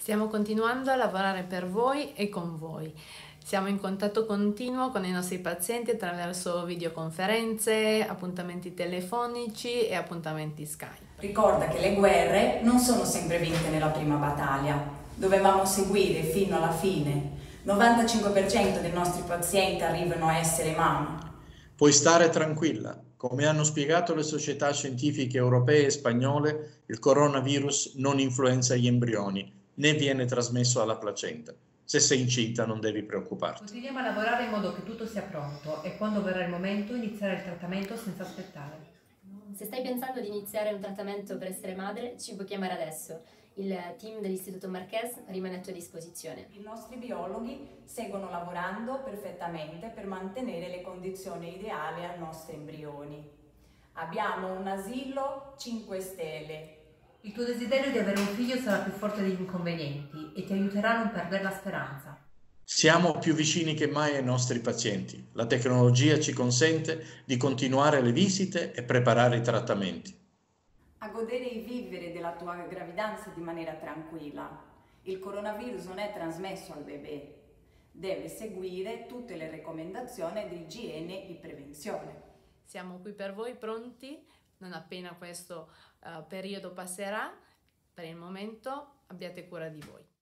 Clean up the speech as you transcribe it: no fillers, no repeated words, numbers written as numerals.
Stiamo continuando a lavorare per voi e con voi. Siamo in contatto continuo con i nostri pazienti attraverso videoconferenze, appuntamenti telefonici e appuntamenti Skype. Ricorda che le guerre non sono sempre vinte nella prima battaglia. Dovevamo seguire fino alla fine. 95% dei nostri pazienti arrivano a essere mamma. Puoi stare tranquilla. Come hanno spiegato le società scientifiche europee e spagnole, il coronavirus non influenza gli embrioni, né viene trasmesso alla placenta. Se sei incinta non devi preoccuparti. Continuiamo a lavorare in modo che tutto sia pronto e quando verrà il momento iniziare il trattamento senza aspettare. Se stai pensando di iniziare un trattamento per essere madre, ci puoi chiamare adesso. Il team dell'Istituto Marquès rimane a tua disposizione. I nostri biologhi seguono lavorando perfettamente per mantenere le condizioni ideali ai nostri embrioni. Abbiamo un asilo 5 stelle. Il tuo desiderio di avere un figlio sarà più forte degli inconvenienti e ti aiuterà a non perdere la speranza. Siamo più vicini che mai ai nostri pazienti. La tecnologia ci consente di continuare le visite e preparare i trattamenti. A godere il vivere della tua gravidanza di maniera tranquilla. Il coronavirus non è trasmesso al bebè. Deve seguire tutte le raccomandazioni di igiene e prevenzione. Siamo qui per voi, pronti, non appena questo periodo passerà. Per il momento abbiate cura di voi.